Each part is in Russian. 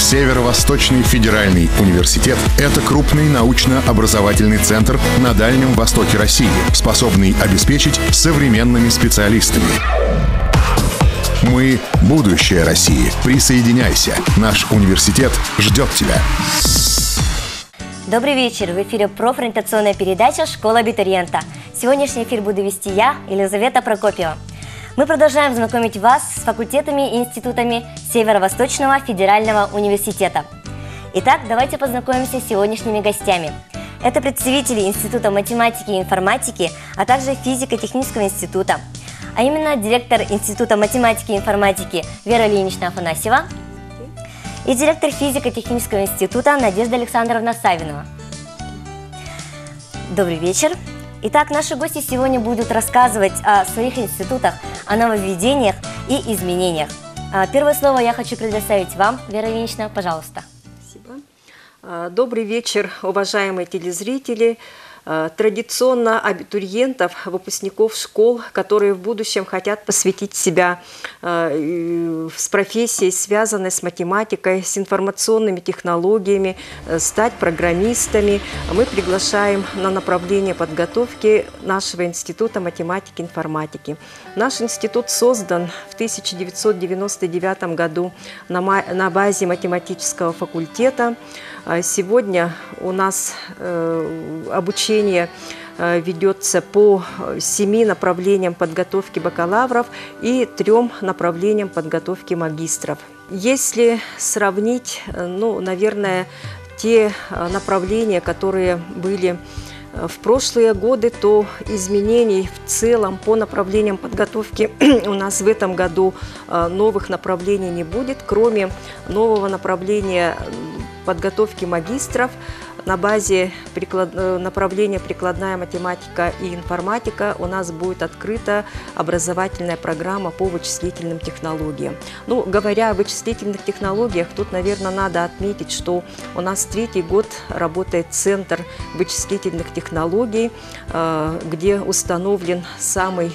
Северо-Восточный федеральный университет – это крупный научно-образовательный центр на Дальнем Востоке России, способный обеспечить современными специалистами. Мы – будущее России. Присоединяйся. Наш университет ждет тебя. Добрый вечер. В эфире профориентационная передача «Школа абитуриента». Сегодняшний эфир буду вести я, Елизавета Прокопьева. Мы продолжаем знакомить вас с факультетами и институтами Северо-Восточного федерального университета. Итак, давайте познакомимся с сегодняшними гостями. Это представители Института математики и информатики, а также физико-технического института. А именно директор Института математики и информатики Вера Ильинична Афанасьева и директор физико-технического института Надежда Александровна Савинова. Добрый вечер. Итак, наши гости сегодня будут рассказывать о своих институтах, о нововведениях и изменениях. Первое слово я хочу предоставить вам, Вера Ильинична, пожалуйста. Спасибо. Добрый вечер, уважаемые телезрители. Традиционно абитуриентов, выпускников школ, которые в будущем хотят посвятить себя с профессией, связанной с математикой, с информационными технологиями, стать программистами. Мы приглашаем на направление подготовки нашего Института математики и информатики. Наш институт создан в 1999 году на базе математического факультета. Сегодня у нас обучение ведется по 7 направлениям подготовки бакалавров и 3 направлениям подготовки магистров. Если сравнить, наверное, те направления, которые были в прошлые годы, то изменений в целом по направлениям подготовки у нас в этом году новых направлений не будет, кроме нового направления подготовки магистров на базе направления прикладная математика и информатика. У нас будет открыта образовательная программа по вычислительным технологиям. Говоря о вычислительных технологиях, тут, наверное, надо отметить, что у нас 3-й год работает Центр вычислительных технологий, где установлен самый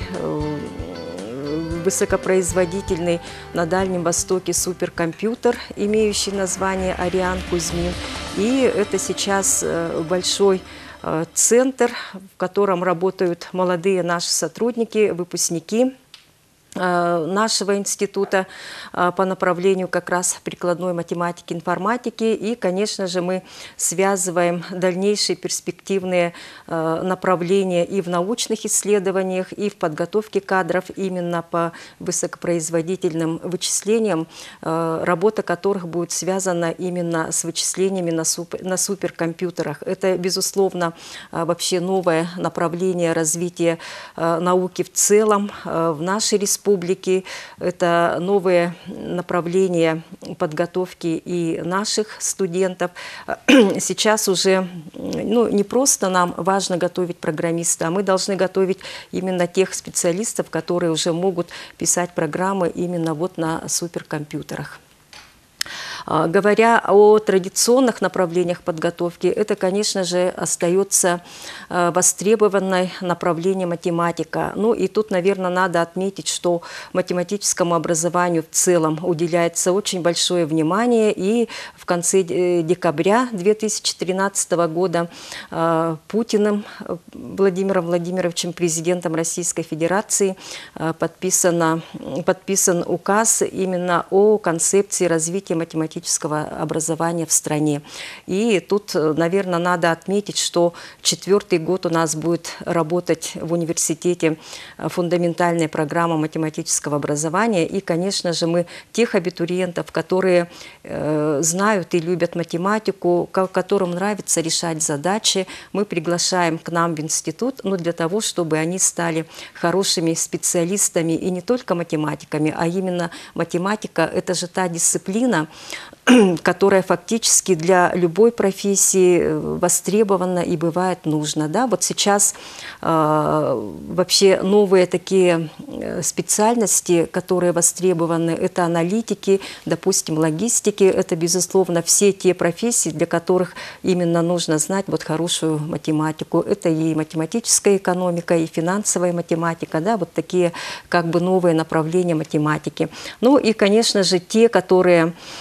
высокопроизводительный на Дальнем Востоке суперкомпьютер, имеющий название Ариан Кузьмин. И это сейчас большой центр, в котором работают молодые наши сотрудники, выпускники нашего института по направлению как раз прикладной математики, информатики. И, конечно же, мы связываем дальнейшие перспективные направления и в научных исследованиях, и в подготовке кадров именно по высокопроизводительным вычислениям, работа которых будет связана именно с вычислениями на суперкомпьютерах. Это, безусловно, вообще новое направление развития науки в целом в нашей республике. Это новые направления подготовки и наших студентов. Сейчас уже не просто нам важно готовить программиста, а мы должны готовить именно тех специалистов, которые уже могут писать программы именно на суперкомпьютерах. Говоря о традиционных направлениях подготовки, это, конечно же, остается востребованное направление математика. И тут, наверное, надо отметить, что математическому образованию в целом уделяется очень большое внимание. И в конце декабря 2013 года Владимиром Владимировичем, президентом Российской Федерации, подписан указ именно о концепции развития математического образования в стране. И тут, наверное, надо отметить, что 4-й год у нас будет работать в университете фундаментальная программа математического образования. И, конечно же, мы тех абитуриентов, которые знают и любят математику, которым нравится решать задачи, мы приглашаем к нам в институт, для того, чтобы они стали хорошими специалистами и не только математиками, а именно математика – это же та дисциплина, которая фактически для любой профессии востребована и бывает нужна. Сейчас вообще новые такие специальности, которые востребованы, это аналитики, допустим, логистики. Это, безусловно, все те профессии, для которых именно нужно знать хорошую математику. Это и математическая экономика, и финансовая математика, такие новые направления математики. И, конечно же, те, которые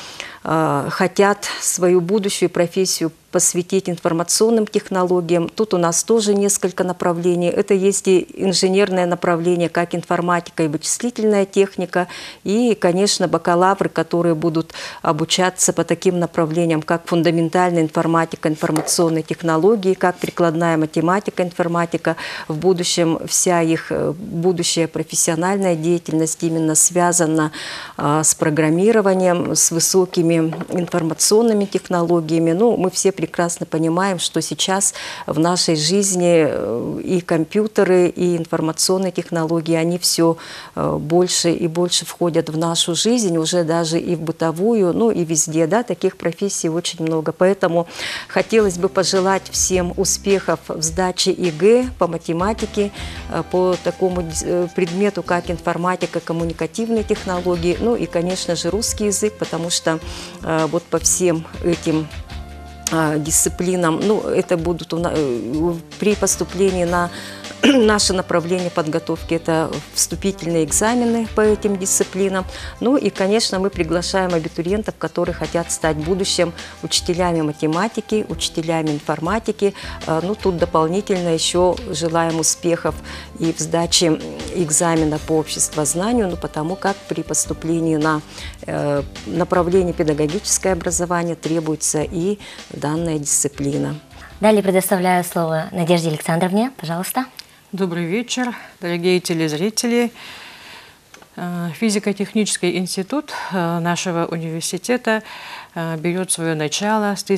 хотят свою будущую профессию посвятить информационным технологиям. Тут у нас тоже несколько направлений. Это есть и инженерное направление, как информатика и вычислительная техника, и, конечно, бакалавры, которые будут обучаться по таким направлениям, как фундаментальная информатика, информационные технологии, как прикладная математика, информатика. В будущем вся их будущая профессиональная деятельность именно связана с программированием, с высокими информационными технологиями. Ну, мы все прекрасно понимаем, что сейчас в нашей жизни и компьютеры, и информационные технологии, они все больше и больше входят в нашу жизнь, уже даже и в бытовую, ну и везде, да, таких профессий очень много. Поэтому хотелось бы пожелать всем успехов в сдаче ЕГЭ по математике, по такому предмету, как информатика, коммуникативные технологии, ну и, конечно же, русский язык, потому что вот по всем этим дисциплинам, ну, это будут при поступлении на наше направление подготовки, это вступительные экзамены по этим дисциплинам. Ну и, конечно, мы приглашаем абитуриентов, которые хотят стать в будущем учителями математики, учителями информатики. Ну, тут дополнительно еще желаем успехов и в сдаче экзамена по обществознанию, ну, потому как при поступлении на направление педагогическое образование требуется и данная дисциплина. Далее предоставляю слово Надежде Александровне. Пожалуйста. Добрый вечер, дорогие телезрители. Физико-технический институт нашего университета берет свое начало с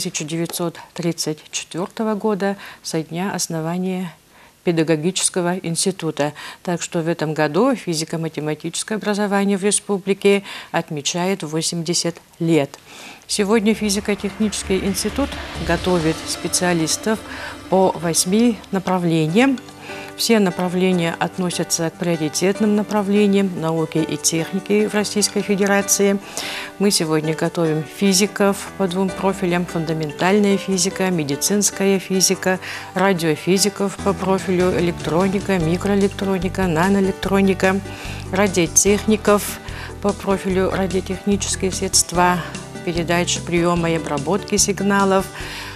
1934 года, со дня основания педагогического института. Так что в этом году физико-математическое образование в республике отмечает 80 лет. Сегодня физико-технический институт готовит специалистов по 8 направлениям. Все направления относятся к приоритетным направлениям науки и техники в Российской Федерации. Мы сегодня готовим физиков по 2 профилям: фундаментальная физика, медицинская физика, радиофизиков по профилю электроника, микроэлектроника, наноэлектроника, радиотехников по профилю радиотехнические средства передачи, приема и обработки сигналов,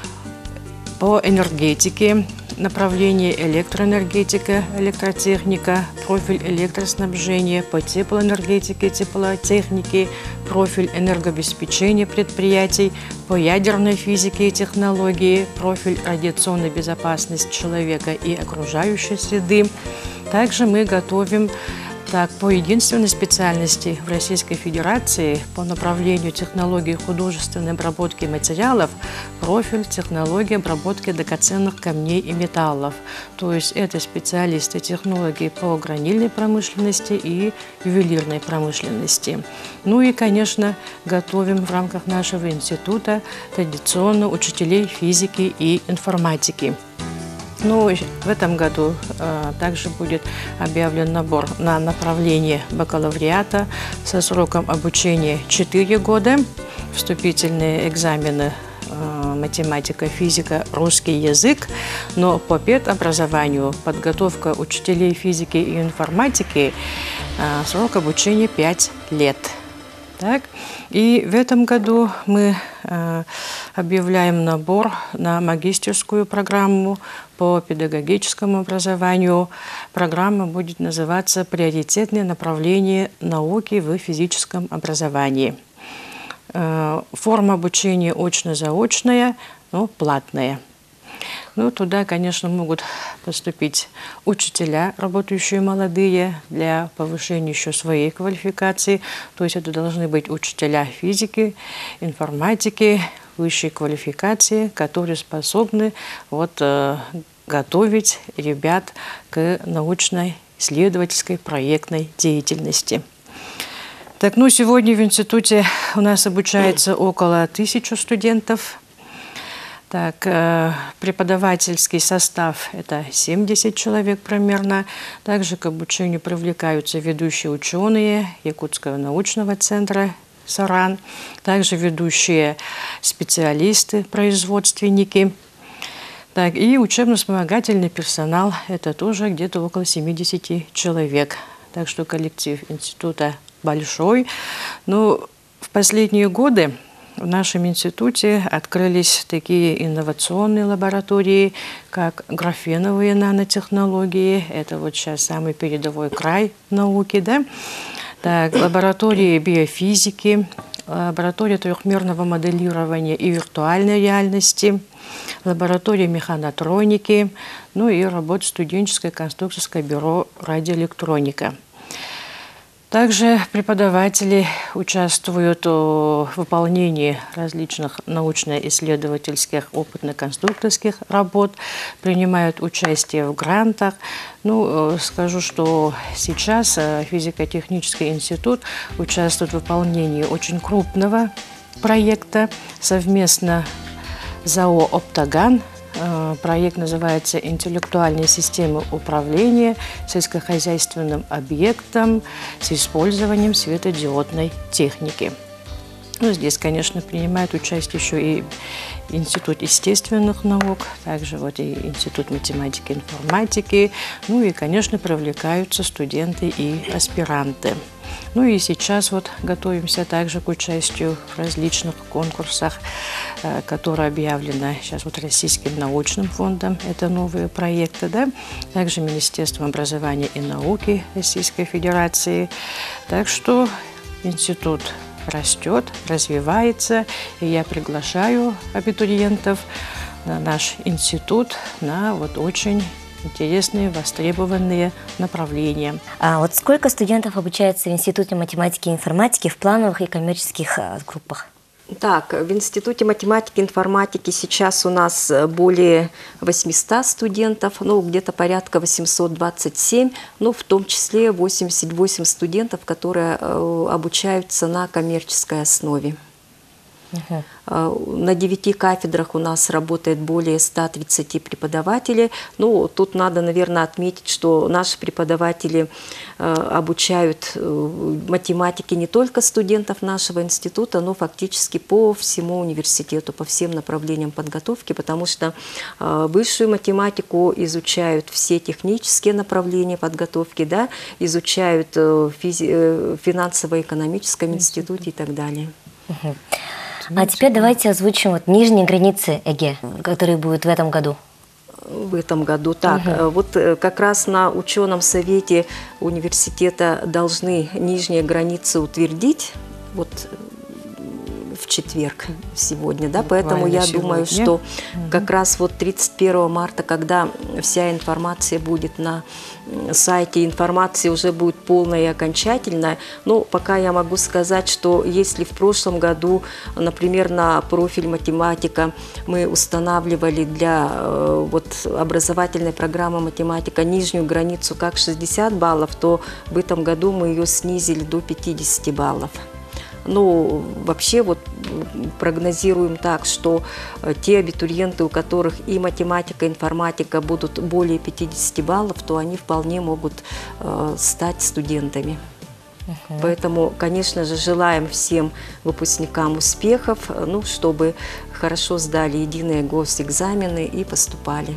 по энергетике, направление электроэнергетика, электротехника, профиль электроснабжения, по теплоэнергетике, теплотехнике, профиль энергообеспечения предприятий, по ядерной физике и технологии, профиль радиационной безопасности человека и окружающей среды. Также мы готовим по единственной специальности в Российской Федерации по направлению технологии художественной обработки материалов профиль технологии обработки драгоценных камней и металлов. То есть это специалисты технологии по гранильной промышленности и ювелирной промышленности. Ну и, конечно, готовим в рамках нашего института традиционно учителей физики и информатики. Ну, в этом году также будет объявлен набор на направление бакалавриата со сроком обучения 4 года. Вступительные экзамены математика, физика, русский язык. Но по педобразованию подготовка учителей физики и информатики срок обучения 5 лет. Так. И в этом году мы объявляем набор на магистерскую программу по педагогическому образованию. Программа будет называться «Приоритетные направления науки в физическом образовании». Форма обучения очно-заочная, но платная. Ну, туда, конечно, могут поступить учителя, работающие молодые, для повышения еще своей квалификации. То есть это должны быть учителя физики, информатики, высшей квалификации, которые способны готовить ребят к научно-исследовательской проектной деятельности. Так, ну, сегодня в институте у нас обучается около 1000 студентов. Так, преподавательский состав – это 70 человек примерно. Также к обучению привлекаются ведущие ученые Якутского научного центра «Саран», также ведущие специалисты, производственники. Так, и учебно-вспомогательный персонал – это тоже где-то около 70 человек. Так что коллектив института большой. Но в последние годы в нашем институте открылись такие инновационные лаборатории, как графеновые нанотехнологии. Это вот сейчас самый передовой край науки, да? Так, лаборатории биофизики, лаборатория трехмерного моделирования и виртуальной реальности, лаборатория механотроники, ну и работа студенческое конструкторское бюро радиоэлектроника. Также преподаватели участвуют в выполнении различных научно-исследовательских опытно-конструкторских работ, принимают участие в грантах. Ну, скажу, что сейчас физико-технический институт участвует в выполнении очень крупного проекта совместно с ЗАО «Оптаган». Проект называется «Интеллектуальные системы управления сельскохозяйственным объектом с использованием светодиодной техники». Ну, здесь, конечно, принимает участие еще и Институт естественных наук, также вот и Институт математики и информатики, ну и, конечно, привлекаются студенты и аспиранты. Ну и сейчас вот готовимся также к участию в различных конкурсах, которые объявлены сейчас вот Российским научным фондом. Это новые проекты, да? Также Министерством образования и науки Российской Федерации. Так что институт растет, развивается, и я приглашаю абитуриентов на наш институт на вот очень интересные, востребованные направления. А вот сколько студентов обучается в Институте математики и информатики в плановых и коммерческих группах? Так, в Институте математики и информатики сейчас у нас более 800 студентов, ну, где-то порядка 827, ну, в том числе 88 студентов, которые обучаются на коммерческой основе. На 9 кафедрах у нас работает более 130 преподавателей. Ну, тут надо, наверное, отметить, что наши преподаватели обучают математике не только студентов нашего института, но фактически по всему университету, по всем направлениям подготовки, потому что высшую математику изучают все технические направления подготовки, да, изучают в финансово-экономическом институте и так далее. А теперь давайте озвучим вот нижние границы ЕГЭ, которые будут в этом году. В этом году, так, вот как раз на ученом совете университета должны нижние границы утвердить, вот в четверг сегодня, да, поэтому я думаю, что как раз вот 31 марта, когда вся информация будет на сайте, информация уже будет полная и окончательная, но пока я могу сказать, что если в прошлом году, например, на профиль математика мы устанавливали для вот образовательной программы математика нижнюю границу как 60 баллов, то в этом году мы ее снизили до 50 баллов. Ну, вообще вот прогнозируем так, что те абитуриенты, у которых и математика, и информатика будут более 50 баллов, то они вполне могут стать студентами. Поэтому, конечно же, желаем всем выпускникам успехов, ну, чтобы хорошо сдали единые госэкзамены и поступали.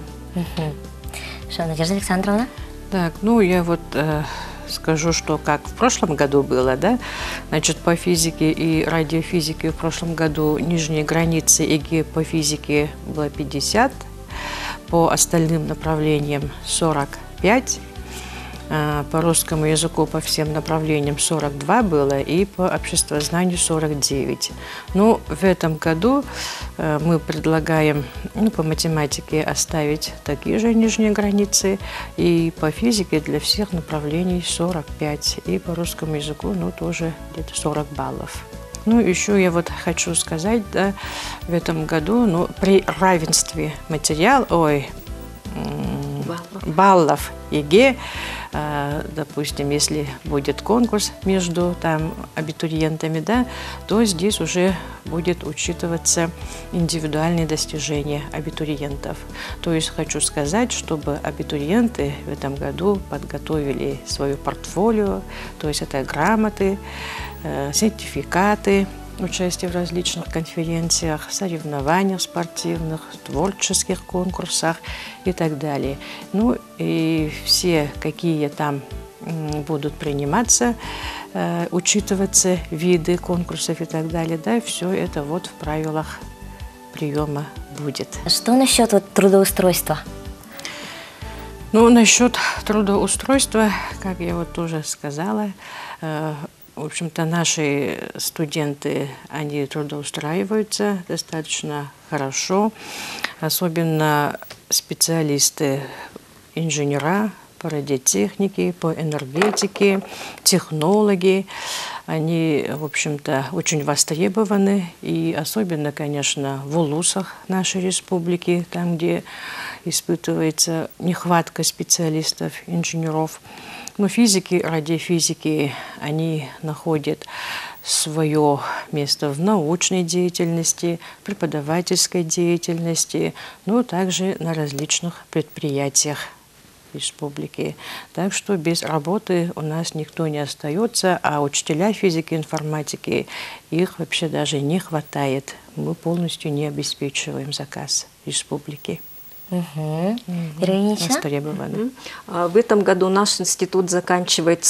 Что, Надежда Александровна? Так, ну, я вот... скажу, что как в прошлом году было, да, значит, по физике и радиофизике в прошлом году нижние границы ЕГЭ по физике было 50, по остальным направлениям 45, по русскому языку по всем направлениям 42 было и по обществознанию 49. Ну, в этом году мы предлагаем, ну, по математике оставить такие же нижние границы, и по физике для всех направлений 45, и по русскому языку, ну, тоже где-то 40 баллов. Ну, еще я вот хочу сказать, да, в этом году, ну, при равенстве баллов ЕГЭ, допустим, если будет конкурс между там абитуриентами, да, то здесь уже будет учитываться индивидуальные достижения абитуриентов. То есть хочу сказать, чтобы абитуриенты в этом году подготовили свое портфолио, то есть это грамоты, сертификаты, участие в различных конференциях, соревнованиях спортивных, творческих конкурсах и так далее. Ну и все, какие там будут приниматься, учитываться виды конкурсов и так далее. Да, все это вот в правилах приема будет. Что насчет трудоустройства? Ну, насчет трудоустройства, как я вот тоже сказала, в общем-то, наши студенты, они трудоустраиваются достаточно хорошо, особенно специалисты, инженера по радиотехнике, по энергетике, технологи. Они, в общем-то, очень востребованы, и особенно, конечно, в улусах нашей республики, там, где испытывается нехватка специалистов, инженеров. Но физики, радиофизики, они находят свое место в научной деятельности, преподавательской деятельности, но также на различных предприятиях республики. Так что без работы у нас никто не остается, а учителя физики, информатики, их вообще даже не хватает. Мы полностью не обеспечиваем заказ республики. Востребованы. В этом году наш институт заканчивает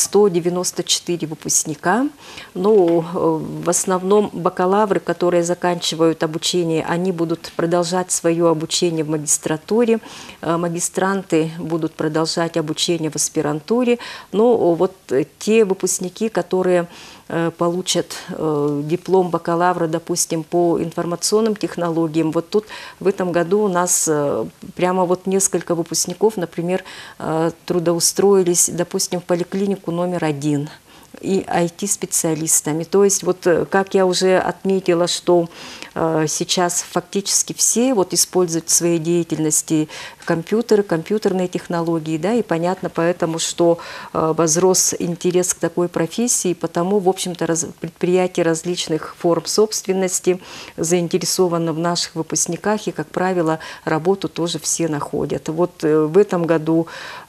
194 выпускника. Но в основном бакалавры, которые заканчивают обучение, они будут продолжать свое обучение в магистратуре. Магистранты будут продолжать обучение в аспирантуре. Но вот те выпускники, которые получат диплом бакалавра, допустим, по информационным технологиям. Вот тут в этом году у нас прямо вот несколько выпускников, например, трудоустроились, допустим, в поликлинику номер 1 и IT-специалистами. То есть, вот как я уже отметила, что сейчас фактически все вот используют в своей деятельности компьютеры, компьютерные технологии, да, и понятно поэтому, что возрос интерес к такой профессии, потому, в общем-то, предприятия различных форм собственности заинтересованы в наших выпускниках, и, как правило, работу тоже все находят. Вот в этом году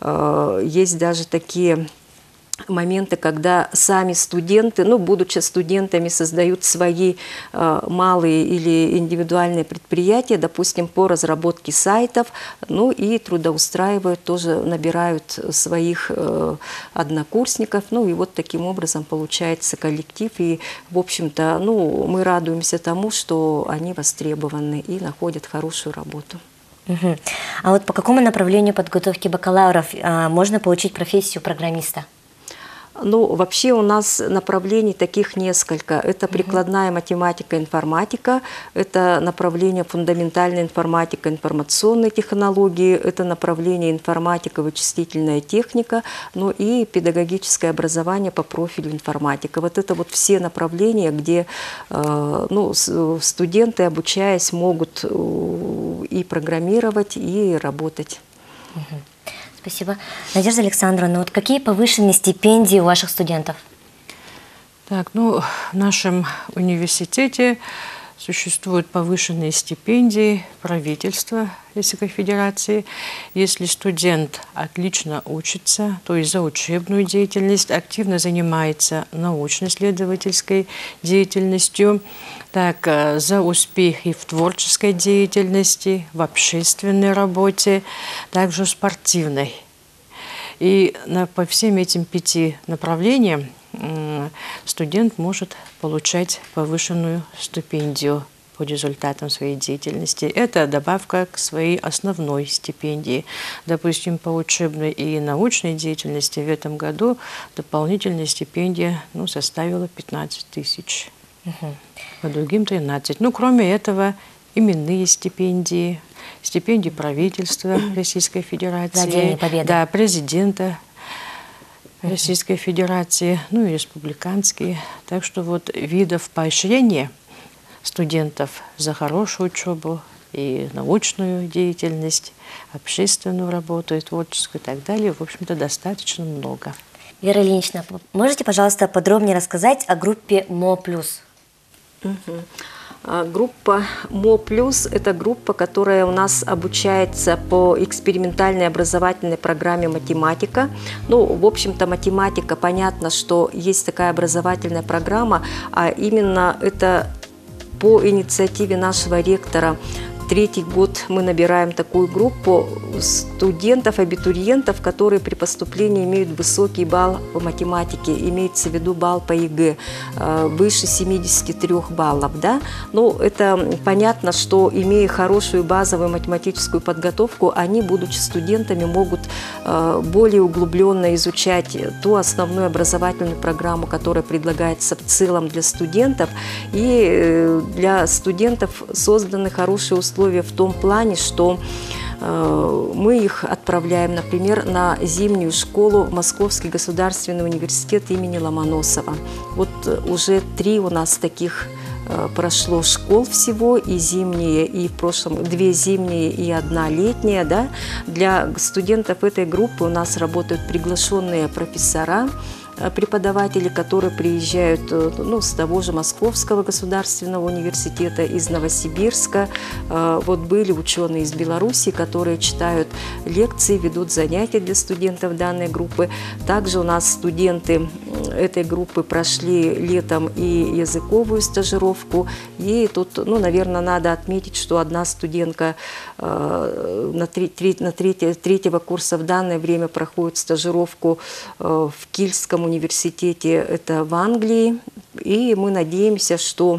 есть даже такие моменты, когда сами студенты, ну, будучи студентами, создают свои малые или индивидуальные предприятия, допустим, по разработке сайтов, ну, и трудоустраивают, тоже набирают своих однокурсников, ну, и вот таким образом получается коллектив, и, в общем-то, ну, мы радуемся тому, что они востребованы и находят хорошую работу. А вот по какому направлению подготовки бакалавров можно получить профессию программиста? Ну, вообще у нас направлений таких несколько. Это прикладная математика, информатика, это направление фундаментальная информатика, информационные технологии, это направление информатика, вычислительная техника, ну и педагогическое образование по профилю информатика. Вот это вот все направления, где ну, студенты, обучаясь, могут и программировать, и работать. Спасибо. Надежда Александровна, вот какие повышенные стипендии у ваших студентов? Так, ну, в нашем университете существуют повышенные стипендии правительства Российской Федерации. Если студент отлично учится, то есть за учебную деятельность, активно занимается научно-исследовательской деятельностью, так, за успехи в творческой деятельности, в общественной работе, также в спортивной. И по всем этим 5 направлениям студент может получать повышенную стипендию по результатам своей деятельности. Это добавка к своей основной стипендии. Допустим, по учебной и научной деятельности в этом году дополнительная стипендия составила 15 тысяч. По другим 13. Ну, кроме этого, именные стипендии, стипендии правительства Российской Федерации, за День Победы. Да, президента Российской Федерации, ну и республиканские. Так что вот видов поощрения студентов за хорошую учебу и научную деятельность, общественную работу, и творческую и так далее, в общем-то, достаточно много. Вера Ильинична, можете, пожалуйста, подробнее рассказать о группе МО+. Группа МО+, это группа, которая у нас обучается по экспериментальной образовательной программе «Математика». Ну, в общем-то, математика, понятно, что есть такая образовательная программа, а именно это по инициативе нашего ректора третий год мы набираем такую группу студентов, абитуриентов, которые при поступлении имеют высокий балл по математике, имеется в виду балл по ЕГЭ, выше 73 баллов. Да? Ну, это понятно, что, имея хорошую базовую математическую подготовку, они, будучи студентами, могут более углубленно изучать ту основную образовательную программу, которая предлагается в целом для студентов. И для студентов созданы хорошие условия в том плане, что мы их отправляем, например, на зимнюю школу в Московский государственный университет имени Ломоносова. Вот уже 3 у нас таких прошло школ всего, и зимние, и в прошлом 2 зимние и 1 летняя. Да? Для студентов этой группы у нас работают приглашенные профессора, преподаватели, которые приезжают с того же Московского государственного университета, из Новосибирска. Вот были ученые из Беларуси, которые читают лекции, ведут занятия для студентов данной группы. Также у нас студенты этой группы прошли летом и языковую стажировку. И тут, наверное, надо отметить, что одна студентка третьего курса в данное время проходит стажировку в Кильском университете, это в Англии, и мы надеемся, что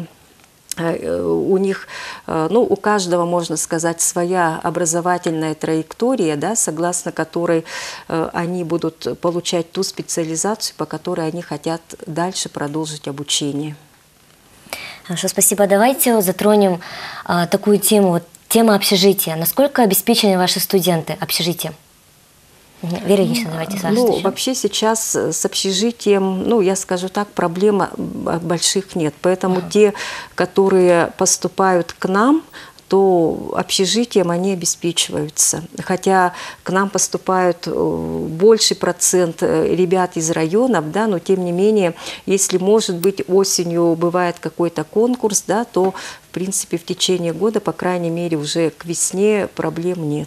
у них, у каждого, можно сказать, своя образовательная траектория, да, согласно которой они будут получать ту специализацию, по которой они хотят дальше продолжить обучение. Хорошо, спасибо. Давайте затронем такую тему, тема общежития. Насколько обеспечены ваши студенты общежитием? Вера Евгеньевна, давайте сразу. Вообще сейчас с общежитием, я скажу так, проблем больших нет. Поэтому те, которые поступают к нам, то общежитием они обеспечиваются. Хотя к нам поступают больший процент ребят из районов, да, но тем не менее, если, может быть, осенью бывает какой-то конкурс, да, то, в принципе, в течение года, по крайней мере, уже к весне проблем нет.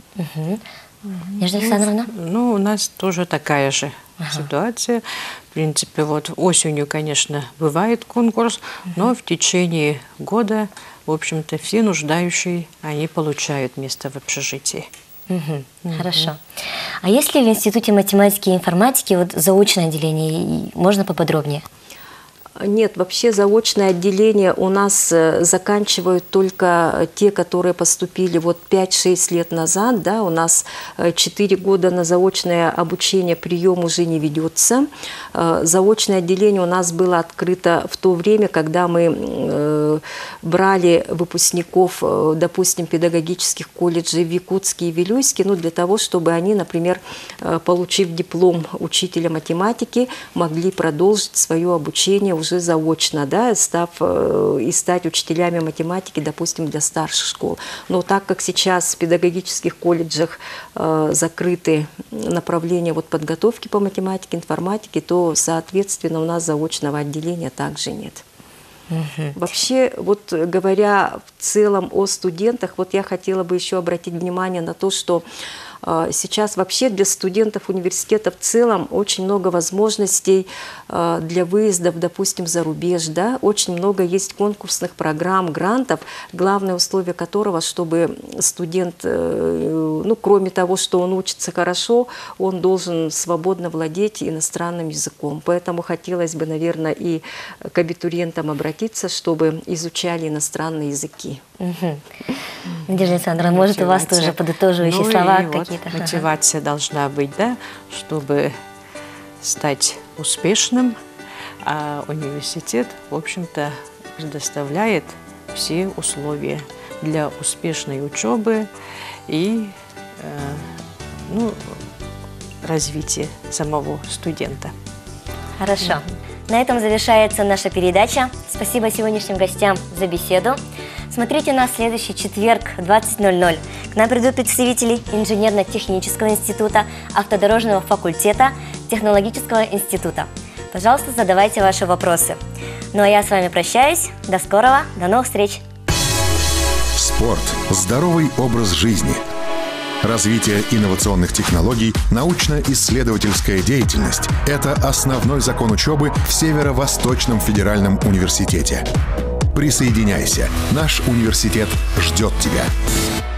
Надежда Александровна? У нас тоже такая же ситуация. В принципе, вот осенью, конечно, бывает конкурс, но в течение года, в общем-то, все нуждающие, они получают место в общежитии. Хорошо. А есть ли в Институте математики и информатики заочное отделение? Можно поподробнее? Нет, вообще заочное отделение у нас заканчивают только те, которые поступили 5-6 лет назад. Да, у нас 4 года на заочное обучение прием уже не ведется. Заочное отделение у нас было открыто в то время, когда мы брали выпускников, допустим, педагогических колледжей в Якутске и Вилюйске, для того, чтобы они, например, получив диплом учителя математики, могли продолжить свое обучение уже заочно, да, стать учителями математики, допустим, для старших школ. Но так как сейчас в педагогических колледжах закрыты направления подготовки по математике, информатике, то, соответственно, у нас заочного отделения также нет. Вообще, говоря в целом о студентах, я хотела бы еще обратить внимание на то, что сейчас вообще для студентов университета в целом очень много возможностей для выездов, допустим, за рубеж. Да? Очень много есть конкурсных программ, грантов, главное условие которого, чтобы студент, кроме того, что он учится хорошо, он должен свободно владеть иностранным языком. Поэтому хотелось бы, наверное, и к абитуриентам обратиться, чтобы изучали иностранные языки. Надежда Александровна, может, у вас тоже подытоживающие слова какие-то? Мотивация должна быть, да, чтобы стать успешным, а университет, в общем-то, предоставляет все условия для успешной учебы и развития самого студента. Хорошо. На этом завершается наша передача. Спасибо сегодняшним гостям за беседу. Смотрите нас в следующий четверг в 20:00. К нам придут представители Инженерно-технического института, Автодорожного факультета, Технологического института. Пожалуйста, задавайте ваши вопросы. Ну а я с вами прощаюсь. До скорого, до новых встреч. Спорт – здоровый образ жизни. Развитие инновационных технологий, научно-исследовательская деятельность – это основной закон учебы в Северо-Восточном федеральном университете. Присоединяйся. Наш университет ждет тебя.